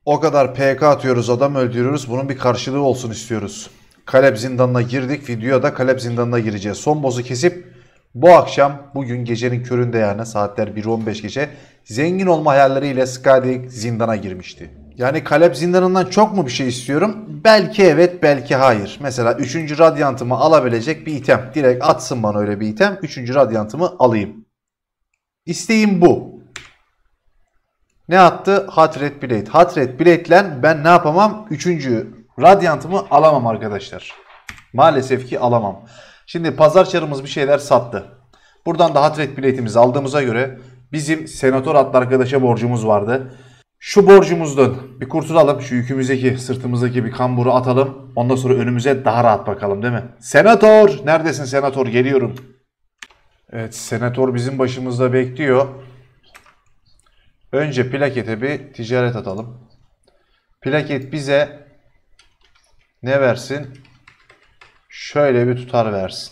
O kadar PK atıyoruz, adam öldürüyoruz. Bunun bir karşılığı olsun istiyoruz. Kalep zindanına girdik. Videoya da Kalep zindanına gireceğiz. Son boss'u kesip bu akşam, bugün gecenin köründe yani saatler 1:15 gece zengin olma hayalleriyle Skadi zindana girmişti. Yani Kalep zindanından çok mu bir şey istiyorum? Belki evet, belki hayır. Mesela 3. radyantımı alabilecek bir item. Direkt atsın bana öyle bir item. 3. radyantımı alayım. İsteğim bu. Ne attı? Hatred Blade. Hatred Blade ile ben ne yapamam? 3. radyantımı alamam arkadaşlar. Maalesef ki alamam. Şimdi pazar çarımız bir şeyler sattı. Buradan da Hatred Blade'imizi aldığımıza göre bizim Senatör adlı arkadaşa borcumuz vardı. Şu borcumuzdan bir kurtulalım. Şu yükümüzdeki, sırtımızdaki bir kamburu atalım. Ondan sonra önümüze daha rahat bakalım, değil mi? Senatör! Neredesin Senatör? Geliyorum. Evet, Senatör bizim başımızda bekliyor. Önce plakete bir ticaret atalım. Plaket bize ne versin? Şöyle bir tutar versin.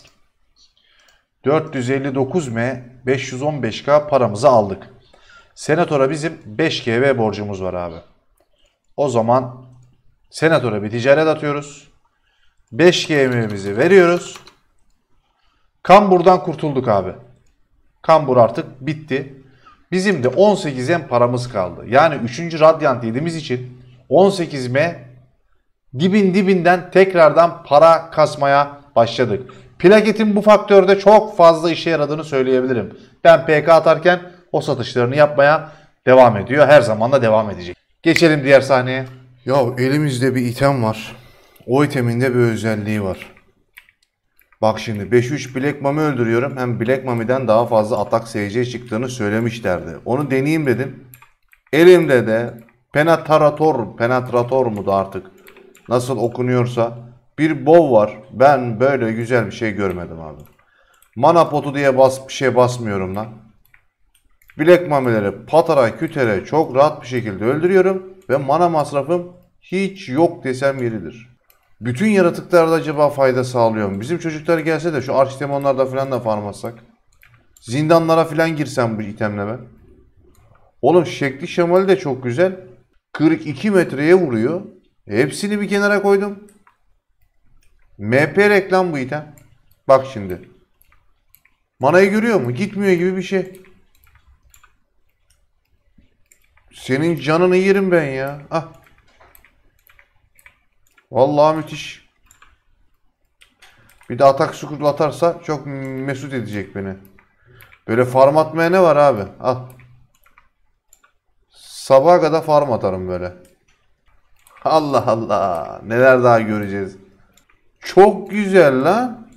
459M 515K paramızı aldık. Senatöre bizim 5GB borcumuz var abi. O zaman Senatöre bir ticaret atıyoruz. 5GB'mizi veriyoruz. Kambur'dan kurtulduk abi. Kambur artık bitti. Bizim de 18M paramız kaldı. Yani 3. radyant yediğimiz için 18M dibinden tekrardan para kasmaya başladık. Plaketin bu faktörde çok fazla işe yaradığını söyleyebilirim. Ben PK atarken o satışlarını yapmaya devam ediyor. Her zaman da devam edecek. Geçelim diğer sahneye. Ya elimizde bir item var. O itemin de bir özelliği var. Bak şimdi 5-3 Black Mami öldürüyorum. Hem Black Mami'den daha fazla atak SC çıktığını söylemişlerdi. Onu deneyeyim dedim. Elimde de penetrator mu da artık nasıl okunuyorsa bir bow var. Ben böyle güzel bir şey görmedim abi. Mana potu diye bir şey basmıyorum lan. Black Mami'leri patara kütere çok rahat bir şekilde öldürüyorum. Ve mana masrafım hiç yok desem yeridir. Bütün yaratıklarda acaba fayda sağlıyor mu? Bizim çocuklar gelse de şu arşdemonlarda falan da farm atsak. Zindanlara falan girsem bu itemle ben. Oğlum şekli şemali de çok güzel. 42 metreye vuruyor. Hepsini bir kenara koydum. MP reklam bu item. Bak şimdi. Manayı görüyor mu? Gitmiyor gibi bir şey. Senin canını yerim ben ya. Ah. Vallahi müthiş. Bir de atak scroll atarsa çok mesut edecek beni. Böyle farm atmaya ne var abi? Al. Sabaha kadar farm atarım böyle. Allah Allah. Neler daha göreceğiz. Çok güzel lan.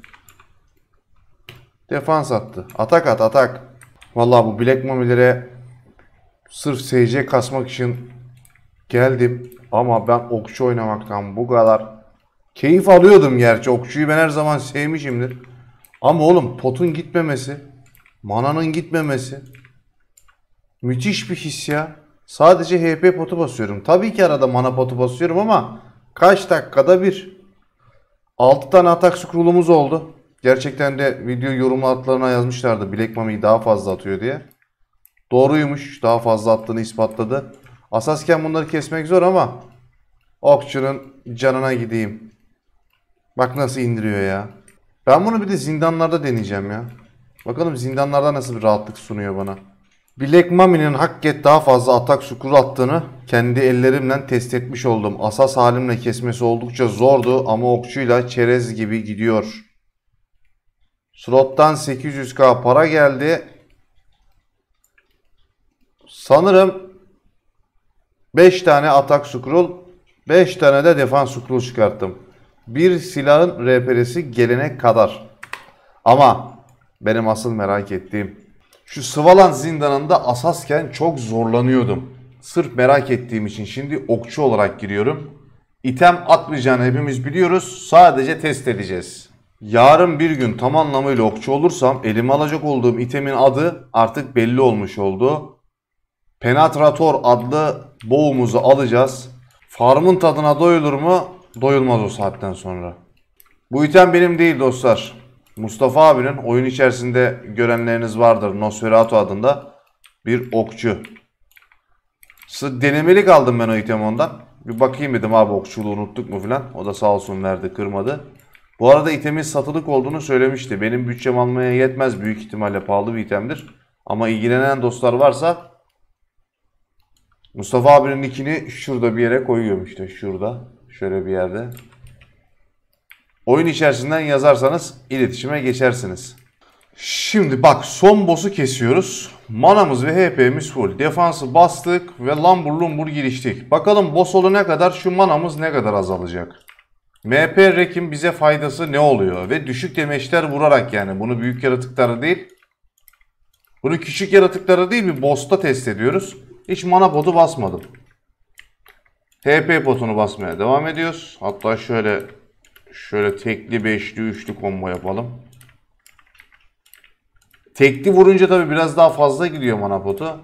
Defans attı. Atak at atak. Vallahi bu Black Mami'lere sırf SC kasmak için geldim. Ama ben okçu oynamaktan bu kadar keyif alıyordum gerçi. Okçuyu ben her zaman sevmişimdir. Ama oğlum potun gitmemesi, mananın gitmemesi müthiş bir his ya. Sadece HP potu basıyorum. Tabii ki arada mana potu basıyorum ama kaç dakikada bir. 6 tane atak scroll'umuz oldu. Gerçekten de video yorum altlarına yazmışlardı Black Mami'yi daha fazla atıyor diye. Doğruymuş. Daha fazla attığını ispatladı. Asasken bunları kesmek zor ama okçunun canına gideyim. Bak nasıl indiriyor ya. Ben bunu bir de zindanlarda deneyeceğim ya. Bakalım zindanlarda nasıl bir rahatlık sunuyor bana. Black Mami'nin hakikaten daha fazla atak scroll attığını kendi ellerimle test etmiş oldum. Asas halimle kesmesi oldukça zordu ama okçuyla çerez gibi gidiyor. Slot'tan 800k para geldi. Sanırım 5 tane atak scroll, 5 tane de defans scroll çıkarttım. Bir silahın RP'si gelene kadar. Ama benim asıl merak ettiğim şu Svalan zindanında asasken çok zorlanıyordum. Sırf merak ettiğim için şimdi okçu olarak giriyorum. İtem atmayacağını hepimiz biliyoruz. Sadece test edeceğiz. Yarın bir gün tam anlamıyla okçu olursam elime alacak olduğum itemin adı artık belli olmuş oldu. Penetrator adlı boğumuzu alacağız. Farmın tadına doyulur mu? Doyulmaz o saatten sonra. Bu item benim değil dostlar. Mustafa abinin oyun içerisinde görenleriniz vardır. Nosferatu adında bir okçu. Denemelik aldım ben o itemi ondan. Bir bakayım dedim abi, okçuluğu unuttuk mu falan. O da sağ olsun verdi, kırmadı. Bu arada itemin satılık olduğunu söylemişti. Benim bütçem almaya yetmez, büyük ihtimalle pahalı bir itemdir. Ama ilgilenen dostlar varsa Mustafa abinin nickini şurada bir yere koyuyorum, işte şurada. Şöyle bir yerde. Oyun içerisinden yazarsanız iletişime geçersiniz. Şimdi bak, son boss'u kesiyoruz. Manamız ve HP'miz full. Defansı bastık ve lambur lumbur giriştik. Bakalım boss olana kadar şu manamız ne kadar azalacak. MP Rek'in bize faydası ne oluyor? Ve düşük demeçler vurarak, yani bunu büyük yaratıklara değil, bunu küçük yaratıklara değil, bir boss'ta test ediyoruz. Hiç mana potu basmadım. HP potunu basmaya devam ediyoruz. Hatta şöyle tekli, beşli, üçlü combo yapalım. Tekli vurunca tabi biraz daha fazla gidiyor mana potu.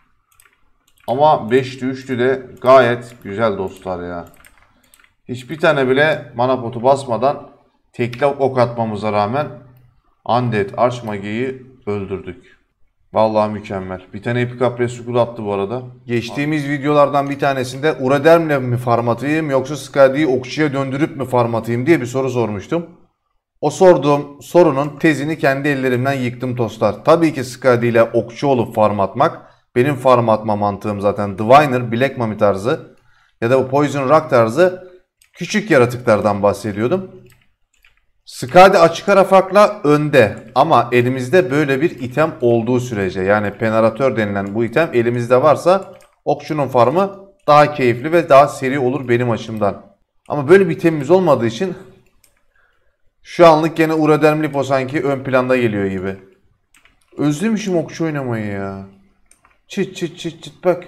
Ama beşli, üçlü de gayet güzel dostlar ya. Hiçbir tane bile mana potu basmadan tekli ok atmamıza rağmen Undead Archmage'yi öldürdük. Vallahi mükemmel. Bir tane Epic Apres Skull attı bu arada. Geçtiğimiz videolardan bir tanesinde Uraderm'le mi farm atayım yoksa Skadi'yi okçuya döndürüp mü farm atayım diye bir soru sormuştum. O sorduğum sorunun tezini kendi ellerimden yıktım dostlar. Tabii ki Skadi ile okçu olup farm atmak. Benim farm atma mantığım zaten Diviner, Black Mummy tarzı ya da Poison Rock tarzı küçük yaratıklardan bahsediyordum. Skadi açık ara farkla önde ama elimizde böyle bir item olduğu sürece, yani Peneratör denilen bu item elimizde varsa okçunun farmı daha keyifli ve daha seri olur benim açımdan. Ama böyle bir itemimiz olmadığı için şu anlık gene Uraderm Lipo sanki ön planda geliyor gibi. Özlemişim okçu oynamayı ya. Çıt çıt çıt çıt bak.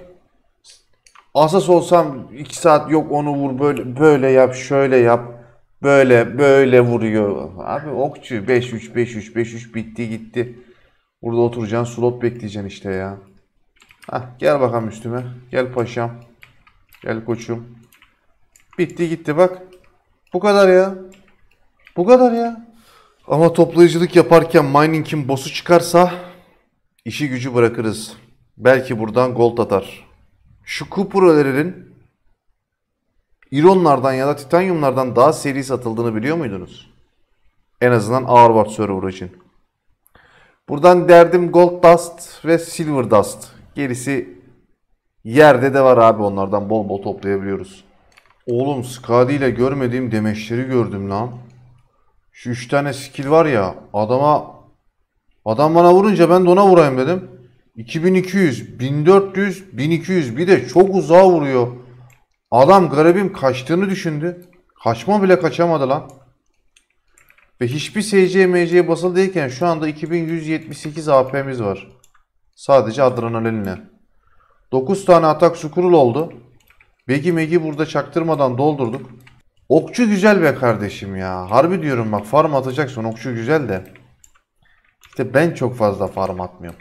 Asas olsam 2 saat yok onu vur böyle yap şöyle yap. Böyle vuruyor. Abi okçu 5-3 5-3 5-3 bitti gitti. Burada oturacaksın, slot bekleyeceksin işte ya. Hah, gel bakalım üstüme. Gel paşam. Gel koçum. Bitti gitti bak. Bu kadar ya. Bu kadar ya. Ama toplayıcılık yaparken mining'in boss'u çıkarsa işi gücü bırakırız. Belki buradan gold atar. Şu kuprelerin İronlardan ya da titanyumlardan daha seri satıldığını biliyor muydunuz? En azından Hourward server için. Buradan derdim Gold Dust ve Silver Dust. Gerisi yerde de var abi, onlardan bol bol toplayabiliyoruz. Oğlum Skadi ile görmediğim demeçleri gördüm lan. Şu 3 tane skill var ya, adam bana vurunca ben de ona vurayım dedim. 2200, 1400, 1200, bir de çok uzağa vuruyor. Adam garibim kaçtığını düşündü. Kaçma bile kaçamadı lan. Ve hiçbir SC MC basılı değilken şu anda 2178 AP'miz var. Sadece adrenalinle. 9 tane atak scroll oldu. Begi megi burada çaktırmadan doldurduk. Okçu güzel be kardeşim ya. Harbi diyorum bak, farm atacaksın, okçu güzel de. İşte ben çok fazla farm atmıyorum.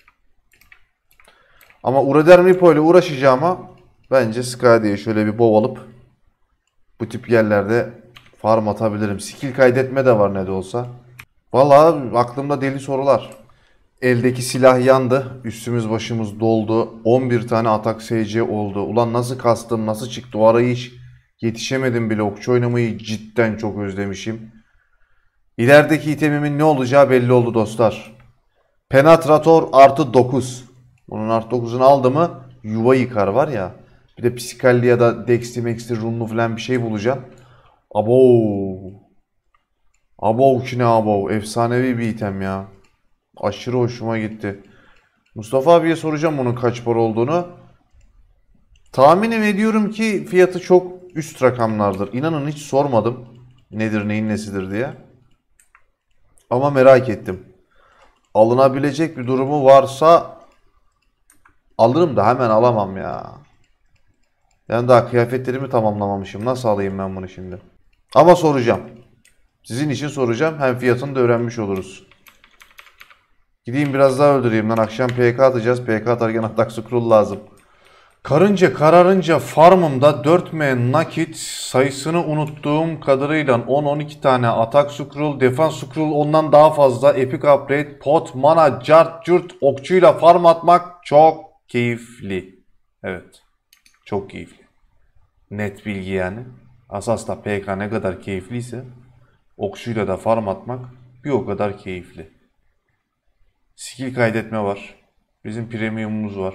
Ama Uraderm Lipo ile uğraşacağıma bence Skadi'ye şöyle bir bov alıp bu tip yerlerde farm atabilirim. Skill kaydetme de var ne de olsa. Vallahi aklımda deli sorular. Eldeki silah yandı. Üstümüz başımız doldu. 11 tane atak SC oldu. Ulan nasıl kastım, nasıl çıktı o arayı, hiç yetişemedim bile. Okçu oynamayı cidden çok özlemişim. İlerideki itemimin ne olacağı belli oldu dostlar. Penetrator artı 9. Bunun artı 9'unu aldı mı yuva yıkar var ya. Bir de psikalli ya da dexti maxti runlu falan bir şey bulacaksın. Abo. Abo ki ne abo. Efsanevi bir item ya. Aşırı hoşuma gitti. Mustafa abiye soracağım bunun kaç para olduğunu. Tahminim ediyorum ki fiyatı çok üst rakamlardır. İnanın hiç sormadım nedir neyin nesidir diye. Ama merak ettim. Alınabilecek bir durumu varsa alırım da hemen alamam ya. Ben daha kıyafetlerimi tamamlamamışım. Nasıl alayım ben bunu şimdi? Ama soracağım. Sizin için soracağım. Hem fiyatını da öğrenmiş oluruz. Gideyim biraz daha öldüreyim lan. Akşam PK atacağız. PK atarken atak scroll lazım. Karınca kararınca farmımda 4M nakit, sayısını unuttuğum kadarıyla 10-12 tane atak scroll, defans scroll, ondan daha fazla epic upgrade, pot, mana, cart, curt, okçuyla farm atmak çok keyifli. Evet. Çok keyifli. Net bilgi yani. Asas'ta PK ne kadar keyifliyse okçuyla da farm atmak bir o kadar keyifli. Skill kaydetme var. Bizim premiumumuz var.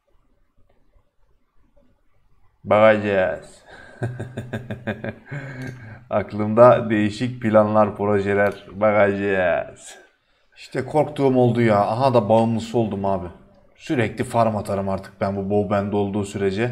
Bakacağız. Aklımda değişik planlar, projeler. Bakacağız. İşte korktuğum oldu ya. Aha da bağımlısı oldum abi. Sürekli farm atarım artık ben bu bow bende olduğu sürece.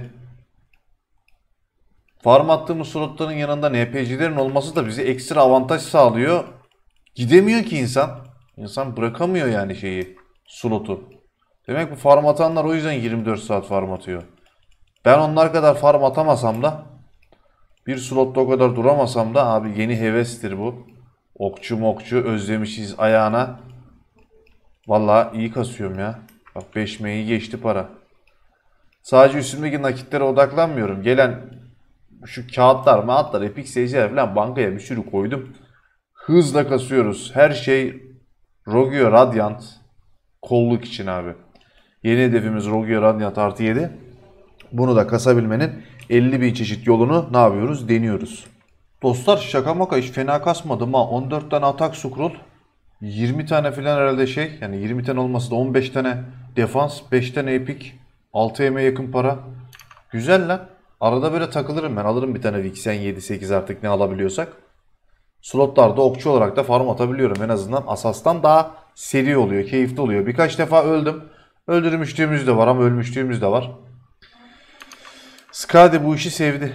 Farm attığımız slotların yanında NPC'lerin olması da bize ekstra avantaj sağlıyor. Gidemiyor ki insan. İnsan bırakamıyor yani slotu. Demek bu farm atanlar o yüzden 24 saat farm atıyor. Ben onlar kadar farm atamasam da bir slotta o kadar duramasam da abi yeni hevestir bu. Okçu mokçu özlemişiz ayağına. Vallahi iyi kasıyorum ya. Bak 5 M'yi geçti para. Sadece üstümdeki nakitlere odaklanmıyorum. Gelen şu kağıtlar, epic seyirciler falan bankaya bir sürü koydum. Hızla kasıyoruz. Her şey Rogue Radiant kolluk için abi. Yeni hedefimiz Rogue Radiant artı 7. Bunu da kasabilmenin 50.000 çeşit yolunu ne yapıyoruz? Deniyoruz. Dostlar şaka maka hiç fena kasmadım ha. 14 tane atak scroll. 20 tane falan herhalde yani 20 tane olması da 15 tane defans, 5 tane epic, 6 yemeğe yakın para. Güzel lan. Arada böyle takılırım ben. Alırım bir tane Vixen 7-8 artık ne alabiliyorsak. Slotlarda okçu olarak da farm atabiliyorum. En azından Asas'tan daha seri oluyor, keyifli oluyor. Birkaç defa öldüm. Öldürmüşlüğümüz de var ama ölmüşlüğümüz de var. Skadi bu işi sevdi.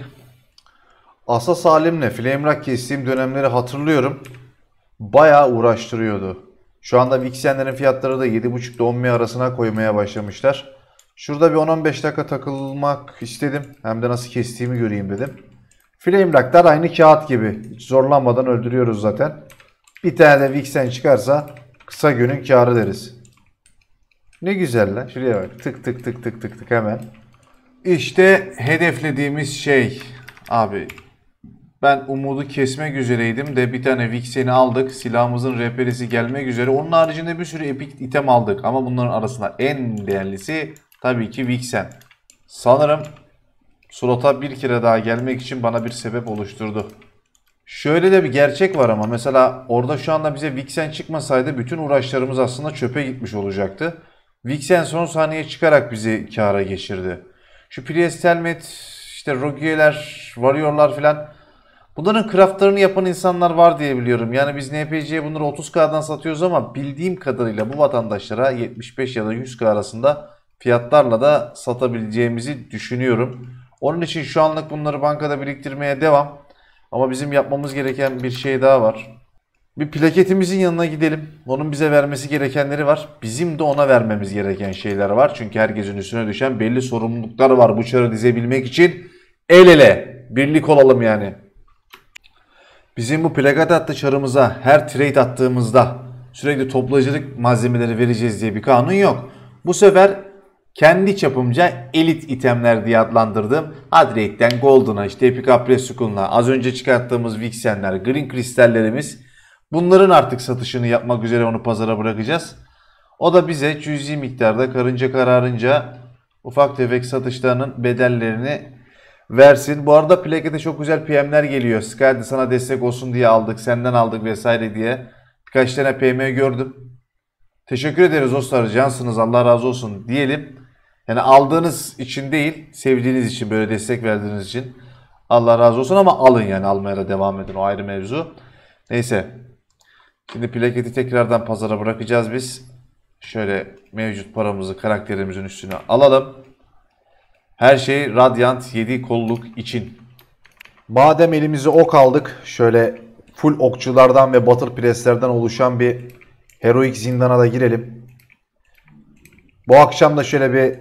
Asas halimle Flamerock kestiğim dönemleri hatırlıyorum. Bayağı uğraştırıyordu. Şu anda Vixen'lerin fiyatları da 7.5 ile 10 arasına koymaya başlamışlar. Şurada bir 10-15 dakika takılmak istedim. Hem de nasıl kestiğimi göreyim dedim. Flamelock'lar aynı kağıt gibi. Hiç zorlanmadan öldürüyoruz zaten. Bir tane de Vixen çıkarsa kısa günün kârı deriz. Ne güzel lan. Şuraya bak. Tık tık tık tık tık tık hemen. İşte hedeflediğimiz şey. Abi ben umudu kesmek üzereydim de bir tane Vixen'i aldık. Silahımızın rehberisi gelmek üzere. Onun haricinde bir sürü epic item aldık. Ama bunların arasında en değerlisi tabii ki Vixen. Sanırım slota bir kere daha gelmek için bana bir sebep oluşturdu. Şöyle de bir gerçek var ama mesela orada şu anda bize Vixen çıkmasaydı bütün uğraşlarımız aslında çöpe gitmiş olacaktı. Vixen son saniye çıkarak bizi kâra geçirdi. Şu Priest Helmet, işte Rogue'ler, Warrior'lar filan bunların craftlarını yapan insanlar var diye biliyorum. Yani biz NPC'ye bunları 30K'dan satıyoruz ama bildiğim kadarıyla bu vatandaşlara 75 ya da 100K arasında fiyatlarla da satabileceğimizi düşünüyorum. Onun için şu anlık bunları bankada biriktirmeye devam. Ama bizim yapmamız gereken bir şey daha var. Bir plaketimizin yanına gidelim. Onun bize vermesi gerekenleri var. Bizim de ona vermemiz gereken şeyler var. Çünkü herkesin üstüne düşen belli sorumluluklar var. Bu çarı dizebilmek için el ele birlik olalım yani. Bizim bu plaket adlı çarımıza her trade attığımızda sürekli toplayıcılık malzemeleri vereceğiz diye bir kanun yok. Bu sefer kendi çapımca elit itemler diye adlandırdığım Hadrate'den Golden'a, işte Epic Apressukun'la, az önce çıkarttığımız Vixen'ler, Green Kristallerimiz, bunların artık satışını yapmak üzere onu pazara bırakacağız. O da bize cüzi miktarda karınca kararınca ufak tefek satışlarının bedellerini versin. Bu arada plakete çok güzel PM'ler geliyor. Sky'de sana destek olsun diye aldık, senden aldık vesaire diye. Birkaç tane PM gördüm. Teşekkür ederiz dostlar. Cansınız, Allah razı olsun diyelim. Yani aldığınız için değil, sevdiğiniz için, böyle destek verdiğiniz için Allah razı olsun ama alın yani, almaya da devam edin, o ayrı mevzu. Neyse. Şimdi plaketi tekrardan pazara bırakacağız biz. Şöyle mevcut paramızı karakterimizin üstüne alalım. Her şey Radiant 7 kolluk için. Madem elimize ok aldık, şöyle full okçulardan ve battle presslerden oluşan bir heroik zindana da girelim. Bu akşam da şöyle bir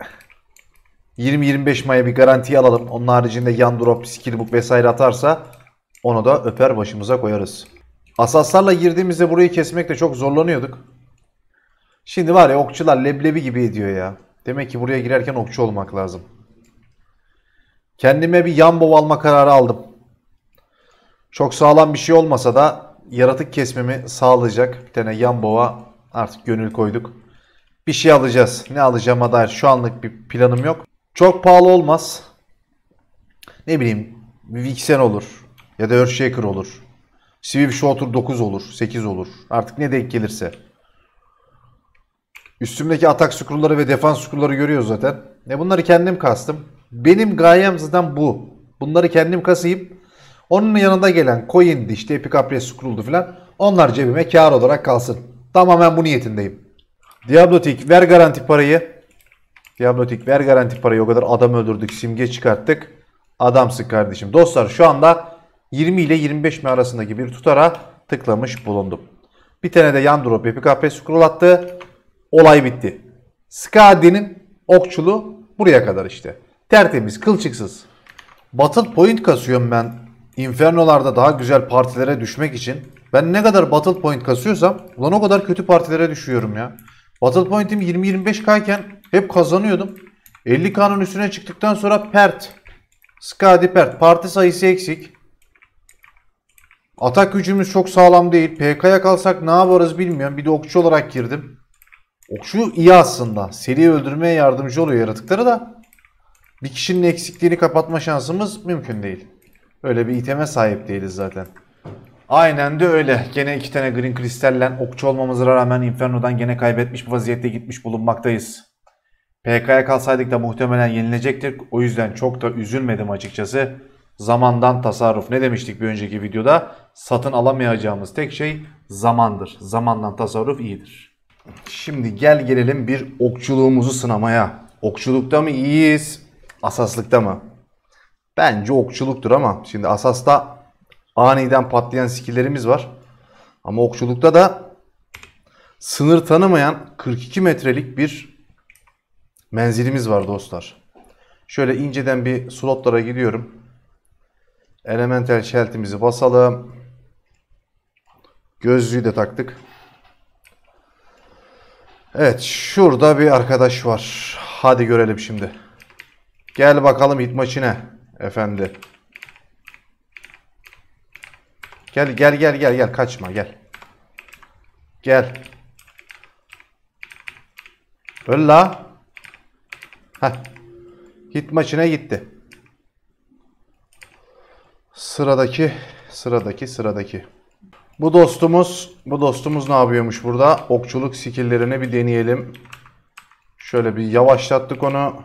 20-25 Maya bir garanti alalım. Onun haricinde yan drop, skillbook vesaire atarsa onu da öper başımıza koyarız. Asaslarla girdiğimizde burayı kesmekte çok zorlanıyorduk. Şimdi var ya, okçular leblebi gibi ediyor ya. Demek ki buraya girerken okçu olmak lazım. Kendime bir yan bow alma kararı aldım. Çok sağlam bir şey olmasa da yaratık kesmemi sağlayacak bir tane yan bow'a artık gönül koyduk. Bir şey alacağız. Ne alacağıma dair şu anlık bir planım yok. Çok pahalı olmaz. Ne bileyim bir Vixen olur. Ya da Earthshaker olur. Swiftshooter 9 olur. 8 olur. Artık ne denk gelirse. Üstümdeki atak scroll'ları ve defans scroll'ları görüyoruz zaten. Bunları kendim kastım. Benim gayem zaten bu. Bunları kendim kasayım. Onun yanında gelen coin'di işte Epic Apres scroll'du falan. Onlar cebime kar olarak kalsın. Tamamen bu niyetindeyim. Diablotik ver garanti parayı. Diablotik ver garanti parayı. O kadar adam öldürdük. Simge çıkarttık. Adamsın kardeşim. Dostlar şu anda 20 ile 25 mi arasındaki bir tutara tıklamış bulundum. Bir tane de yan drop Epic Apres scroll attı. Olay bitti. Skadi'nin okçuluğu buraya kadar işte. Tertemiz, kılçıksız. Battle point kasıyorum ben. Inferno'larda daha güzel partilere düşmek için. Ben ne kadar battle point kasıyorsam ulan o kadar kötü partilere düşüyorum ya. Battle point'im 20-25k iken hep kazanıyordum. 50k'nın üstüne çıktıktan sonra pert. Skadi pert. Parti sayısı eksik. Atak gücümüz çok sağlam değil. PK'ya kalsak ne yaparız bilmiyorum. Bir de okçu olarak girdim. Okçu iyi aslında. Seri öldürmeye yardımcı oluyor yaratıkları da. Bir kişinin eksikliğini kapatma şansımız mümkün değil. Öyle bir iteme sahip değiliz zaten. Aynen de öyle. Gene 2 tane green kristallen okçu olmamıza rağmen Inferno'dan gene kaybetmiş bir vaziyette gitmiş bulunmaktayız. PK'ya kalsaydık da muhtemelen yenilecektik. O yüzden çok da üzülmedim açıkçası. Zamandan tasarruf. Ne demiştik bir önceki videoda? Satın alamayacağımız tek şey zamandır. Zamandan tasarruf iyidir. Şimdi gel gelelim bir okçuluğumuzu sınamaya. Okçulukta mı iyiyiz? Asaslıkta mı? Bence okçuluktur ama şimdi asasta aniden patlayan skill'lerimiz var. Ama okçulukta da sınır tanımayan 42 metrelik bir menzilimiz var dostlar. Şöyle inceden bir slotlara gidiyorum. Elemental Shield'imizi basalım. Gözlüğü de taktık. Evet, şurada bir arkadaş var. Hadi görelim şimdi. Gel bakalım hit maçine efendi. Gel kaçma gel. Gel. Öl la. Heh. Hit maçına gitti. Sıradaki. Bu dostumuz ne yapıyormuş burada? Okçuluk skill'lerini bir deneyelim. Şöyle bir yavaşlattık onu.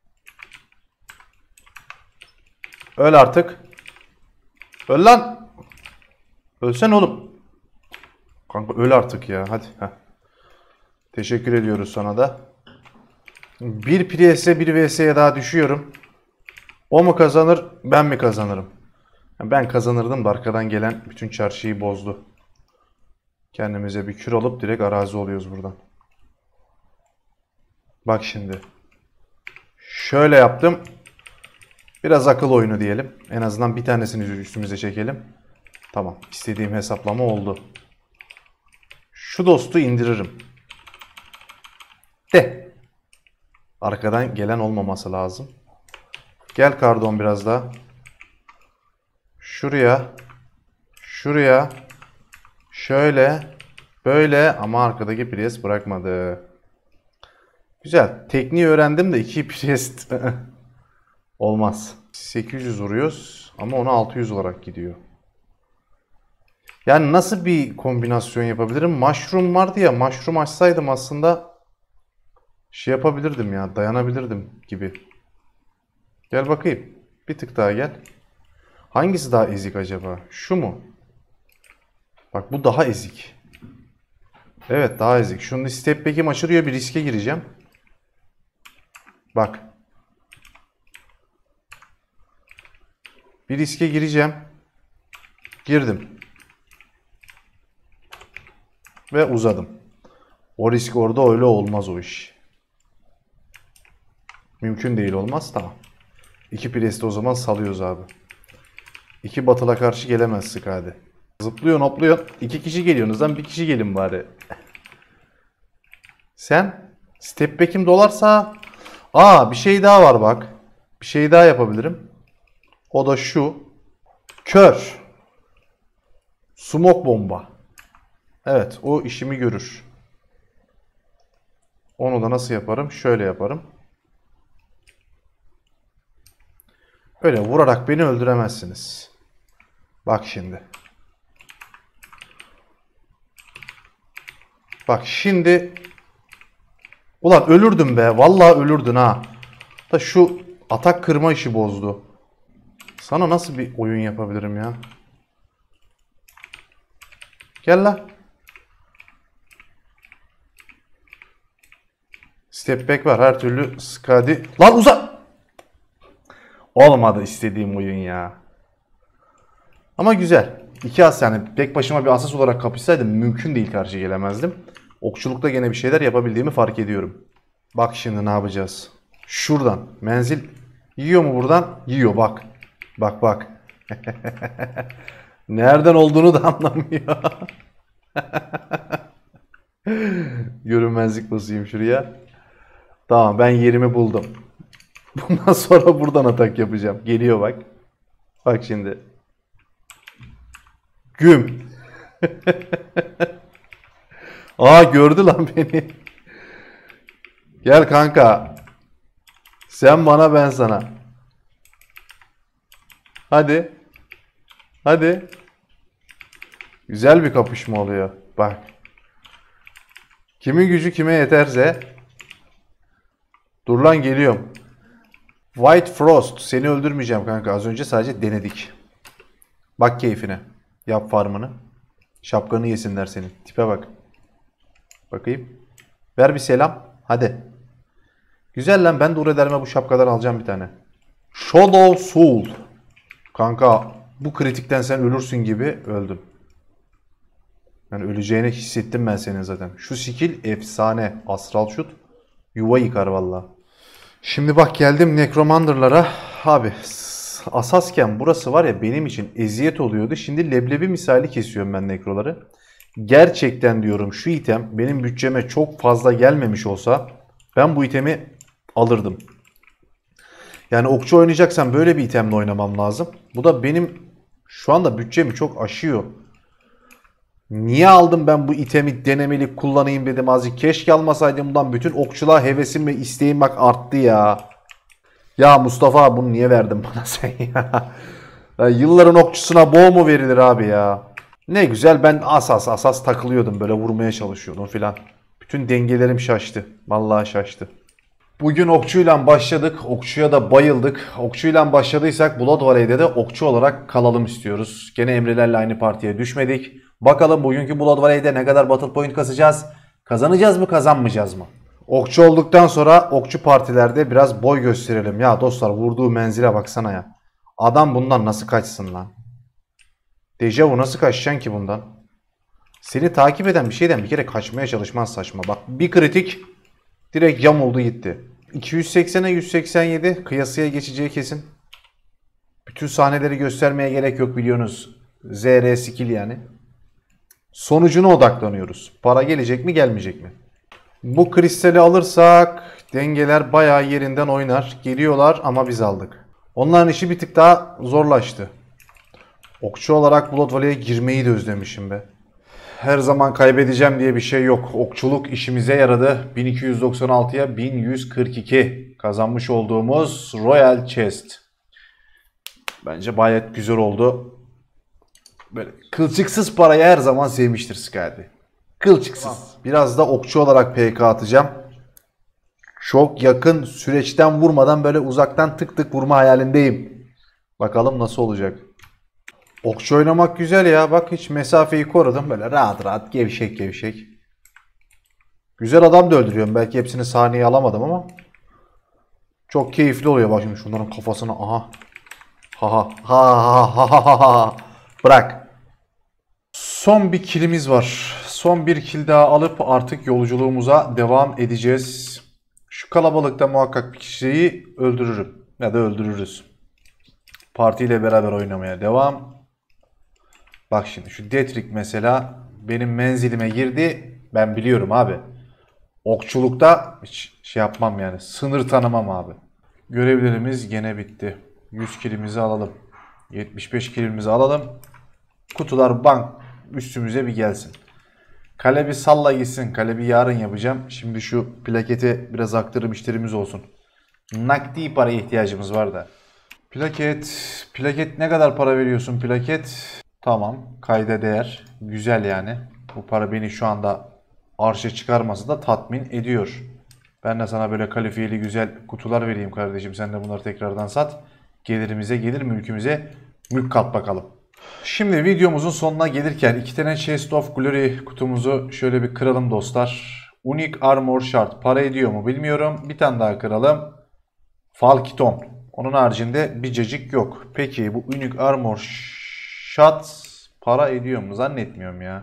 Öl artık. Öl lan. Ölsen oğlum. Kanka öl artık ya. Hadi. Heh. Teşekkür ediyoruz sana da. Bir Priest'e bir VS'ye daha düşüyorum. O mu kazanır, ben mi kazanırım? Ben kazanırdım da arkadan gelen bütün çarşıyı bozdu. Kendimize bir kür alıp direkt arazi oluyoruz buradan. Bak şimdi. Şöyle yaptım. Biraz akıl oyunu diyelim. En azından bir tanesini üstümüze çekelim. Tamam. İstediğim hesaplama oldu. Şu dostu indiririm. De. Arkadan gelen olmaması lazım. Gel Kardon biraz daha. Şuraya. Şuraya. Şöyle. Böyle ama arkadaki Priest bırakmadı. Güzel. Tekniği öğrendim de 2 Priest olmaz. 800 vuruyoruz ama ona 600 olarak gidiyor. Yani nasıl bir kombinasyon yapabilirim? Mushroom vardı ya. Mushroom açsaydım aslında şey yapabilirdim ya. Dayanabilirdim gibi. Gel bakayım. Bir tık daha gel. Hangisi daha ezik acaba? Şu mu? Bak bu daha ezik. Evet daha ezik. Şunu step back'im açılıyor. Bir riske gireceğim. Bak. Bir riske gireceğim. Girdim. Ve uzadım. O risk orada öyle olmaz o iş. Mümkün değil olmaz. Tamam. 2 Priest'i o zaman salıyoruz abi. 2 batıla karşı gelemezsek hadi. Zıplıyorsun hopluyorsun. 2 kişi geliyorsunuz lan 1 kişi gelin bari. Sen step back'im dolarsa bir şey daha var bak. Bir şey daha yapabilirim. O da şu. Kör. Smoke bomba. Evet o işimi görür. Onu da nasıl yaparım? Şöyle yaparım. Öyle vurarak beni öldüremezsiniz. Bak şimdi. Bak şimdi. Ulan ölürdün be. Vallahi ölürdün ha. Da şu atak kırma işi bozdu. Sana nasıl bir oyun yapabilirim ya? Gel lan. Step back var. Her türlü skadi. Lan uzak. Olmadı istediğim oyun ya. Ama güzel. İki as yani tek başıma bir asas olarak kapışsaydım mümkün değil karşı gelemezdim. Okçulukta gene bir şeyler yapabildiğimi fark ediyorum. Bak şimdi ne yapacağız. Şuradan. Menzil yiyor mu buradan? Yiyor bak. Bak bak. Nereden olduğunu da anlamıyor. Görünmezlik basayım şuraya. Tamam ben yerimi buldum. Bundan sonra buradan atak yapacağım. Geliyor bak. Bak şimdi. Güm. Aa gördü lan beni. Gel kanka. Sen bana ben sana. Hadi. Hadi. Güzel bir kapışma oluyor. Bak. Kimin gücü kime yeterse. Dur lan geliyorum. White Frost. Seni öldürmeyeceğim kanka. Az önce sadece denedik. Bak keyfine. Yap farmını. Şapkanı yesinler senin. Tipe bak. Bakayım. Ver bir selam. Hadi. Güzel lan. Ben de Uraderme bu şapkadan alacağım bir tane. Shadow Soul. Kanka bu kritikten sen ölürsün gibi öldüm. Yani öleceğini hissettim ben senin zaten. Şu skill efsane. Astral Shoot. Yuva yıkar valla. Şimdi bak geldim Necromander'lara. Abi asasken burası var ya benim için eziyet oluyordu. Şimdi leblebi misali kesiyorum ben Necro'ları. Gerçekten diyorum şu item benim bütçeme çok fazla gelmemiş olsa ben bu itemi alırdım. Yani okçu oynayacaksam böyle bir itemle oynamam lazım. Bu da benim şu anda bütçemi çok aşıyor. Niye aldım ben bu itemi denemelik kullanayım dedim azıcık. Keşke almasaydım bundan bütün okçuluğa hevesim ve isteğim bak arttı ya. Ya Mustafa bunu niye verdin bana sen ya? Ya yılların okçusuna boğa mu verilir abi ya? Ne güzel ben asas takılıyordum böyle vurmaya çalışıyordum filan. Bütün dengelerim şaştı. Vallahi şaştı. Bugün okçuyla başladık. Okçuya da bayıldık. Okçuyla başladıysak Blood Valley'de de okçu olarak kalalım istiyoruz. Gene Emrelerle aynı partiye düşmedik. Bakalım bugünkü Blood Valley'de ne kadar battle point kasacağız? Kazanacağız mı kazanmayacağız mı? Okçu olduktan sonra okçu partilerde biraz boy gösterelim. Ya dostlar vurduğu menzile baksana ya. Adam bundan nasıl kaçsın lan? Dejavu nasıl kaçacaksın ki bundan? Seni takip eden bir şeyden bir kere kaçmaya çalışman saçma. Bak bir kritik direkt yamuldu gitti. 280'e 187 kıyasıya geçeceği kesin. Bütün sahneleri göstermeye gerek yok biliyorsunuz. ZR skill yani. Sonucuna odaklanıyoruz. Para gelecek mi gelmeyecek mi? Bu kristali alırsak dengeler bayağı yerinden oynar. Geliyorlar ama biz aldık. Onların işi bir tık daha zorlaştı. Okçu olarak Blood Valley'e girmeyi de özlemişim be. Her zaman kaybedeceğim diye bir şey yok. Okçuluk işimize yaradı. 1296'ya 1142 kazanmış olduğumuz Royal Chest. Bence gayet güzel oldu. Böyle kılçıksız parayı her zaman sevmiştir Skadi. Kılçıksız. Biraz da okçu olarak PK atacağım. Çok yakın süreçten vurmadan böyle uzaktan tık tık vurma hayalindeyim. Bakalım nasıl olacak. Okçu oynamak güzel ya. Bak hiç mesafeyi korudum. Böyle rahat rahat gevşek gevşek. Güzel adam da öldürüyorum. Belki hepsini sahneye alamadım ama. Çok keyifli oluyor. Bak şimdi şunların kafasına. Aha. Ha ha ha ha ha ha. Bırak. Son bir killimiz var. Son bir kill daha alıp artık yolculuğumuza devam edeceğiz. Şu kalabalıkta muhakkak bir kişiyi öldürürüm. Ya da öldürürüz. Partiyle beraber oynamaya devam. Bak şimdi şu Detrik mesela benim menzilime girdi. Ben biliyorum abi. Okçulukta hiç şey yapmam yani. Sınır tanımam abi. Görevlerimiz gene bitti. 100 kilimizi alalım. 75 kilimizi alalım. Kutular bank üstümüze bir gelsin. Kale bir salla gitsin. Kale bir yarın yapacağım. Şimdi şu plakete biraz aktarım işlerimiz olsun. Nakdi paraya ihtiyacımız var da. Plaket ne kadar para veriyorsun plaket? Tamam, kayda değer. Güzel yani. Bu para beni şu anda arşa çıkarması da tatmin ediyor. Ben de sana böyle kalifiyeli güzel kutular vereyim kardeşim. Sen de bunları tekrardan sat. Gelirimize gelir, mülkümüze mülk kat bakalım. Şimdi videomuzun sonuna gelirken 2 tane Chest of Glory kutumuzu şöyle bir kıralım dostlar. Unique Armor Shard para ediyor mu bilmiyorum. Bir tane daha kıralım. Falkiton. Onun haricinde bir cacık yok. Peki bu Unique Armor Shard para ediyor mu? Zannetmiyorum ya.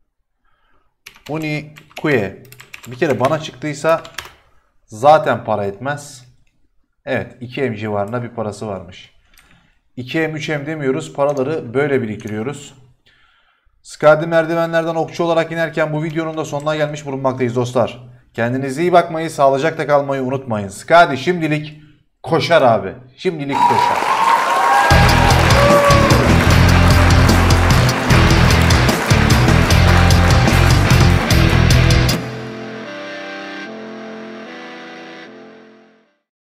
Unique. Bir kere bana çıktıysa zaten para etmez. Evet, 2M civarında bir parası varmış. 2M 3M demiyoruz. Paraları böyle biriktiriyoruz. Skadi merdivenlerden okçu olarak inerken bu videonun da sonuna gelmiş bulunmaktayız dostlar. Kendinize iyi bakmayı, sağlıcakla kalmayı unutmayın. Skadi şimdilik koşar abi. Şimdilik koşar.